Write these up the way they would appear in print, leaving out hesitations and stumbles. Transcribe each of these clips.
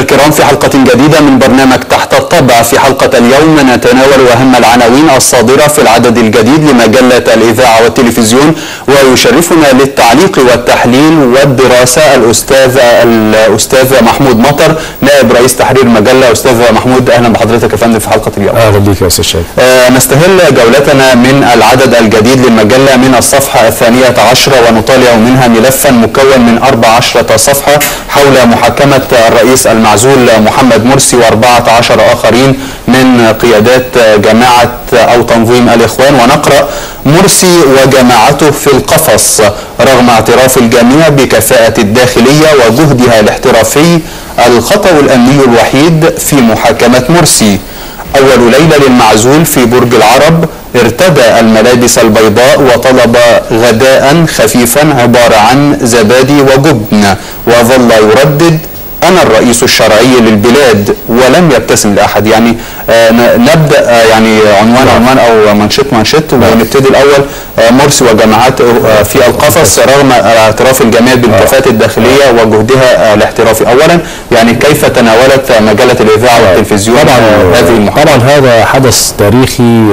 الكرام، في حلقة جديدة من برنامج تحت الطبع. في حلقة اليوم نتناول أهم العناوين الصادرة في العدد الجديد لمجلة الإذاعة والتلفزيون، ويشرفنا للتعليق والتحليل والدراسة الأستاذ محمود مطر، نائب رئيس تحرير مجلة. أستاذ محمود، أهلا بحضرتك يا فندم في حلقة اليوم. أهلا بك يا أستاذ شاهد. نستهل جولتنا من العدد الجديد للمجلة من الصفحة 12 ونطالع منها ملفا مكون من 14 صفحة حول محاكمة الرئيس المعزول محمد مرسي و14 آخرين من قيادات جماعة أو تنظيم الإخوان. ونقرأ: مرسي وجماعته في القفص رغم اعتراف الجميع بكفاءة الداخلية وجهدها الاحترافي، الخطأ الأمني الوحيد في محاكمة مرسي. أول ليلة للمعزول في برج العرب، ارتدى الملابس البيضاء وطلب غداء خفيفا عبارة عن زبادي وجبن، وظل يردد: أنا الرئيس الشرعي للبلاد، ولم يبتسم لأحد. يعني نبدأ يعني عنوان أو منشط ونبتدي الأول: مرسي وجماعته في القفص رغم اعتراف الجميع بالكفاءة الداخلية وجهدها الاحترافي. أولا يعني كيف تناولت مجلة الإذاعة والتلفزيون هذه المحاكمة؟ طبعا هذا حدث تاريخي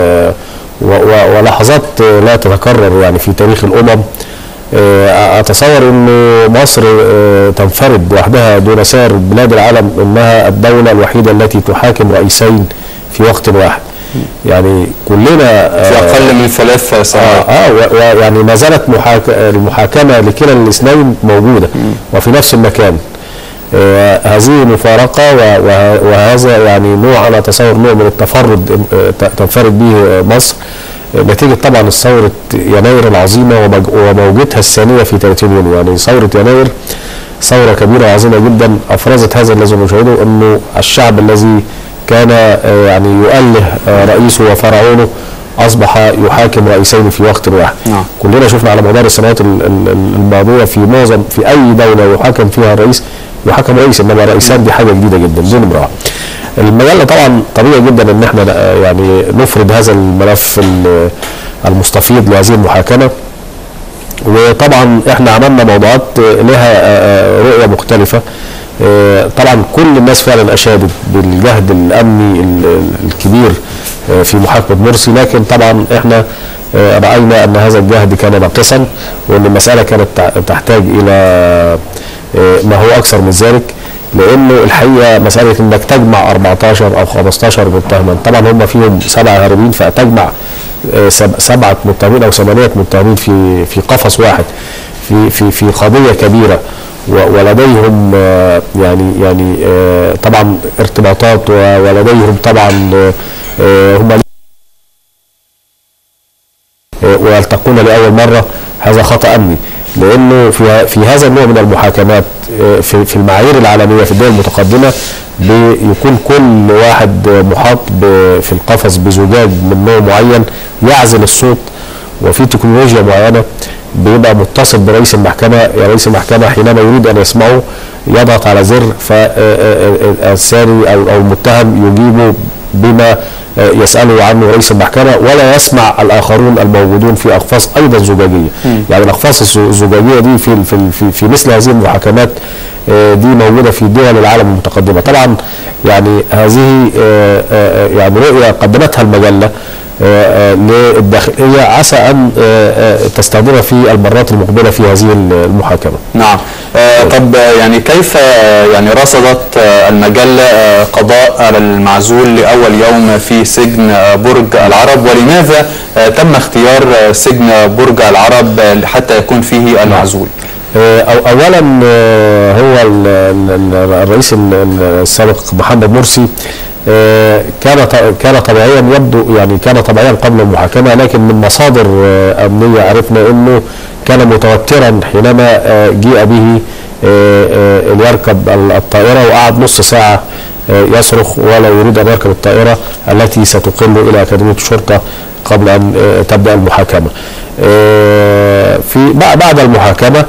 ولحظات لا تتكرر يعني في تاريخ الأمم. أتصور أن مصر تنفرد وحدها دون سائر بلاد العالم أنها الدولة الوحيدة التي تحاكم رئيسين في وقت واحد. يعني كلنا في أقل من 3 سنوات. ويعني ما زالت المحاكمة لكلا الاثنين موجودة وفي نفس المكان. هذه مفارقة وهذا يعني نوع، أنا أتصور نوع من التفرد تنفرد به مصر نتيجة طبعا ثورة يناير العظيمة وموجتها الثانية في 30 يونيو. يعني ثورة يناير ثورة كبيرة وعظيمة جدا أفرزت هذا الذي نشاهده، أنه الشعب الذي كان يعني يؤله رئيسه وفرعونه أصبح يحاكم رئيسين في وقت واحد. كلنا شفنا على مدار السنوات الماضية في أي دولة يحاكم فيها الرئيس يحاكم رئيس، إنما رئيسان دي حاجة جديدة جدا. دي نمرة واحد. المجلة طبعا طبيعي جدا ان احنا يعني نفرد هذا الملف المستفيض لهذه المحاكمة، وطبعا احنا عملنا موضوعات لها رؤية مختلفة. طبعا كل الناس فعلا اشادت بالجهد الامني الكبير في محاكمة مرسي، لكن طبعا احنا رأينا ان هذا الجهد كان ناقصا، وان المسألة كانت تحتاج الى ما هو اكثر من ذلك، لانه الحقيقه مساله انك تجمع 14 او 15 متهما، طبعا هم فيهم 7 هاربين، فتجمع 7 متهمين او 8 متهمين في قفص واحد في قضيه كبيره، ولديهم يعني طبعا ارتباطات، ولديهم طبعا هم ويلتقون لاول مره. هذا خطأ امني، لانه في هذا النوع من المحاكمات في المعايير العالميه في الدول المتقدمه بيكون كل واحد محاط في القفص بزجاج من نوع معين يعزل الصوت، وفي تكنولوجيا معينه بيبقى متصل برئيس المحكمه. يا رئيس المحكمه حينما يريد ان يسمعه يضغط على زر، فالساري او المتهم يجيبه بما يسأله عنه رئيس المحكمة، ولا يسمع الآخرون الموجودين في أقفاص أيضا زجاجية. يعني الأقفاص الزجاجية دي في مثل هذه المحاكمات دي موجودة في دول العالم المتقدمة. طبعا يعني هذه يعني رؤية قدمتها المجلة للداخلية، عسى أن تستخدمها في المرات المقبلة في هذه المحاكمة. نعم. طب يعني كيف يعني رصدت المجلة قضاء المعزول لأول يوم في سجن برج العرب، ولماذا تم اختيار سجن برج العرب حتى يكون فيه المعزول؟ اولا هو الرئيس السابق محمد مرسي كان طبيعيا يبدو، يعني كان طبيعيا قبل المحاكمه، لكن من مصادر امنيه عرفنا انه كان متوترا حينما جيء به ليركب الطائره، وقعد نص ساعه يصرخ ولا يريد ان يركب الطائره التي ستقل الى اكاديميه الشرطه قبل ان تبدا المحاكمه. في بعد المحاكمه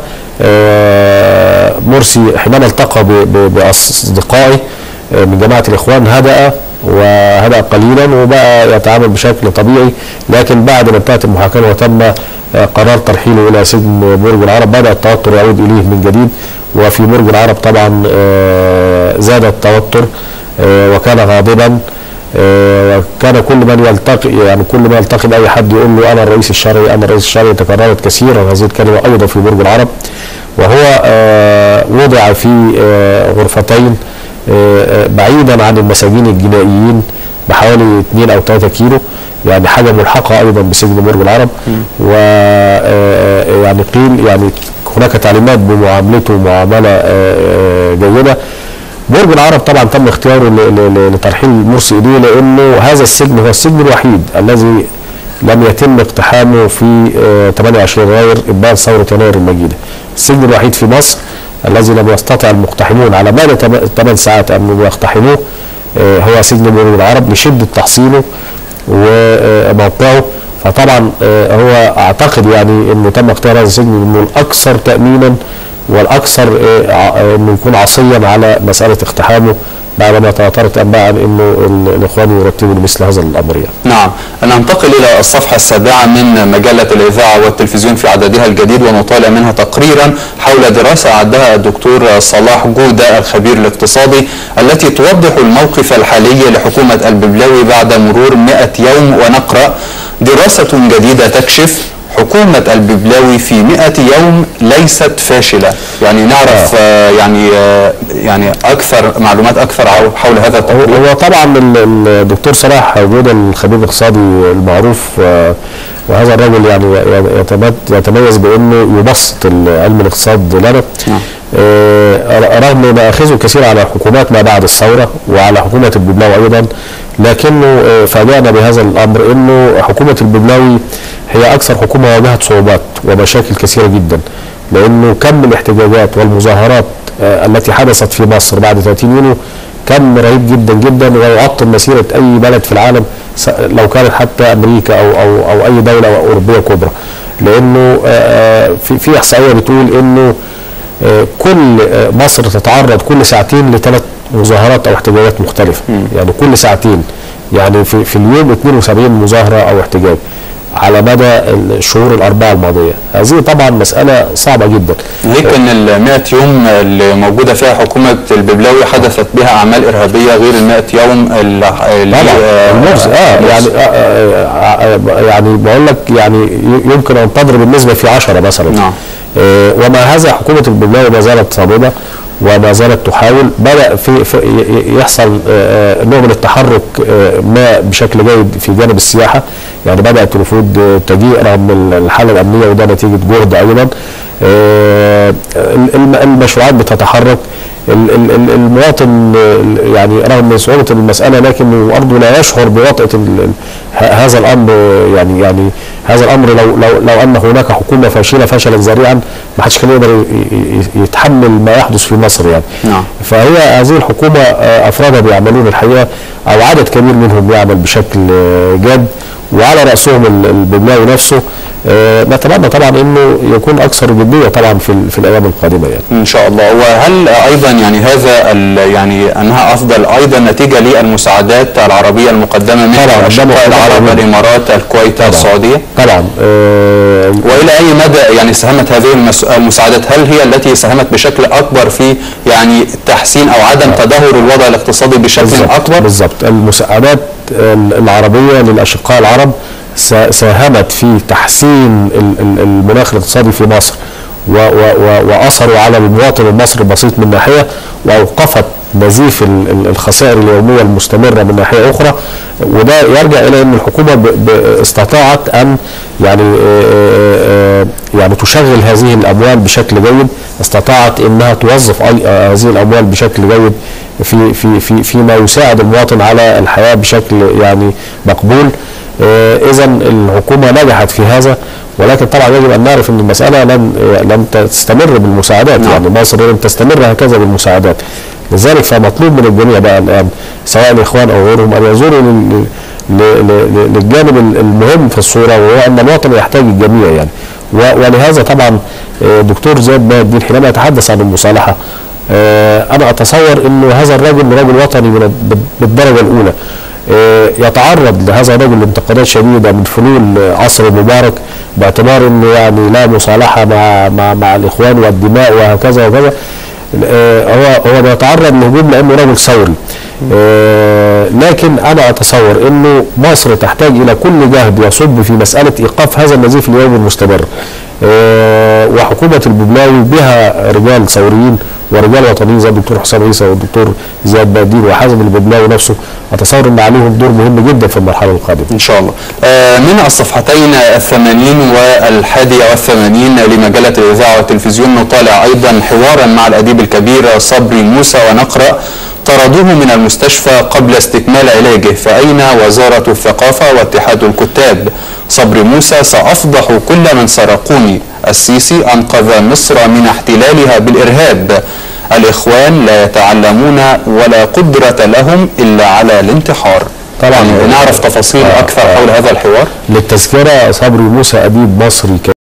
مرسي حينما التقى باصدقائه من جماعه الاخوان هدأ قليلا وبقى يتعامل بشكل طبيعي، لكن بعد ما انتهت المحاكمه وتم قرار ترحيله الى سجن برج العرب بدأ التوتر يعود اليه من جديد، وفي برج العرب طبعا زاد التوتر وكان غاضبا، وكان كل من يلتقي يعني كل ما يلتقي باي حد يقول له انا الرئيس الشرعي انا الرئيس الشرعي. تكررت كثيرا هذه الكلمه ايضا في برج العرب، وهو وضع في غرفتين بعيدا عن المساجين الجنائيين بحوالي 2 أو 3 كيلو، يعني حاجه ملحقه ايضا بسجن برج العرب. ويعني قيل يعني هناك تعليمات بمعاملته معامله جيده. برج العرب طبعا تم اختياره لترحيل مرسي إليه لانه هذا السجن هو السجن الوحيد الذي لم يتم اقتحامه في 28 يناير ابان ثوره يناير المجيده. السجن الوحيد في مصر الذي لم يستطع المقتحمون على مدى 8 ساعات ان يقتحموه هو سجن برج العرب لشده تحصينه وموقعه. فطبعا هو اعتقد يعني انه تم اختيار هذا السجن انه الاكثر تامينا والاكثر انه يكون عصيا على مساله اقتحامه بعدما تواترت انباء عن انه الاخوان يرتبوا لمثل هذا الامر يعني. نعم، ننتقل الى الصفحه السابعه من مجله الاذاعه والتلفزيون في عددها الجديد، ونطالع منها تقريرا حول دراسه اعدها الدكتور صلاح جوده الخبير الاقتصادي التي توضح الموقف الحالي لحكومه الببلاوي بعد مرور 100 يوم. ونقرا: دراسه جديده تكشف حكومة الببلاوي في 100 يوم ليست فاشلة. يعني نعرف يعني أكثر معلومات أكثر حول هذا التقرير. هو طبعا الدكتور صلاح جودة الخبير الاقتصادي المعروف، وهذا الرجل يعني يتميز بأنه يبسط علم الاقتصاد لنا. رغم ما أخذه كثير على حكومات ما بعد الثورة وعلى حكومة الببلاوي أيضا، لكنه فاجأنا بهذا الأمر أنه حكومة الببلاوي هي أكثر حكومة واجهت صعوبات ومشاكل كثيرة جدا، لأنه كم الاحتجاجات والمظاهرات التي حدثت في مصر بعد 30 يونيو كم رهيب جدا جدا، ويعطل مسيرة أي بلد في العالم لو كانت حتى أمريكا أو أي دولة أوروبية كبرى. لأنه في إحصائية بتقول أنه كل مصر تتعرض كل ساعتين ل3 مظاهرات أو احتجاجات مختلفة. يعني كل ساعتين، يعني في اليوم 72 مظاهرة أو احتجاج على مدى الشهور ال4 الماضيه. هذه طبعا مساله صعبه جدا. يمكن ال 100 يوم اللي موجوده فيها حكومه الببلاوي حدثت بها اعمال ارهابيه غير ال 100 يوم يعني بقول لك يعني يمكن ان تضرب النسبه في 10 مثلا. نعم. ومع هذا حكومه الببلاوي ما زالت صامده وما زالت تحاول. بدأ في يحصل نوع من التحرك ما بشكل جيد في جانب السياحة، يعني بدأت الوفود تجيء رغم الحالة الأمنية، وده نتيجة جهد أيضا. المشروعات بتتحرك، المواطن يعني رغم صعوبة المسألة لكنه برضه لا يشعر بوطأة هذا الأمر. يعني هذا الأمر لو أن هناك حكومة فاشلة فشلا ذريعا ما حدش كان يقدر يتحمل ما يحدث في مصر يعني. نعم. فهي هذه الحكومة أفرادها بيعملون الحقيقة، أو عدد كبير منهم يعمل بشكل جاد، وعلى رأسهم الببلاوي نفسه. نتمنى طبعا انه يكون اكثر جديه طبعا في الايام القادمه يعني. ان شاء الله. وهل ايضا يعني هذا يعني انها افضل ايضا نتيجه للمساعدات العربيه المقدمه من الاشقاء العرب، الامارات، الكويت، السعوديه؟ طبعا. والى اي مدى يعني ساهمت هذه المساعدات؟ هل هي التي ساهمت بشكل اكبر في يعني تحسين او عدم تدهور الوضع الاقتصادي بشكل اكبر؟ بالضبط. المساعدات العربيه للاشقاء العرب ساهمت في تحسين المناخ الاقتصادي في مصر، واثروا على المواطن المصري البسيط من ناحيه، واوقفت نزيف الخسائر اليوميه المستمره من ناحيه اخرى. وده يرجع الى ان الحكومه استطاعت ان يعني تشغل هذه الاموال بشكل جيد، استطاعت انها توظف هذه الاموال بشكل جيد فيما يساعد المواطن على الحياه بشكل يعني مقبول. إذا الحكومة نجحت في هذا، ولكن طبعا يجب أن نعرف أن المسألة لم تستمر بالمساعدات. نعم. يعني مصر لم تستمر هكذا بالمساعدات، لذلك فمطلوب من الجميع بقى الآن سواء الإخوان أو غيرهم أن ينظروا للجانب المهم في الصورة، وهو أن الوطن يحتاج الجميع يعني. ولهذا طبعا دكتور زياد باه الدين حينما يتحدث عن المصالحة، أنا أتصور أنه هذا الرجل رجل وطني بالدرجة الأولى، يتعرض لهذا الرجل لانتقادات شديده من فلول عصر مبارك باعتبار انه يعني لا مصالحه مع الاخوان والدماء وهكذا وكذا. هو بيتعرض لهجوم لانه رجل ثوري، لكن انا اتصور انه مصر تحتاج الى كل جهد يصب في مساله ايقاف هذا النزيف اليومي المستمر، وحكومه الببلاوي بها رجال ثوريين ورجال وطنيين زي الدكتور حسام عيسى والدكتور زياد بادين وحازم الببلاوي نفسه، اتصور ان عليهم دور مهم جدا في المرحله القادمه. ان شاء الله. من الصفحتين 80 و81 لمجله الاذاعه والتلفزيون نطالع ايضا حوارا مع الاديب الكبير صبري موسى ونقرا: طردوه من المستشفى قبل استكمال علاجه، فأين وزارة الثقافة واتحاد الكتاب؟ صبري موسى: سأفضح كل من سرقوني. السيسي: أنقذ مصر من احتلالها بالإرهاب. الإخوان: لا يتعلمون ولا قدرة لهم إلا على الانتحار. طبعا نعرف تفاصيل أكثر حول هذا الحوار. للتذكرة، صبري موسى أديب مصري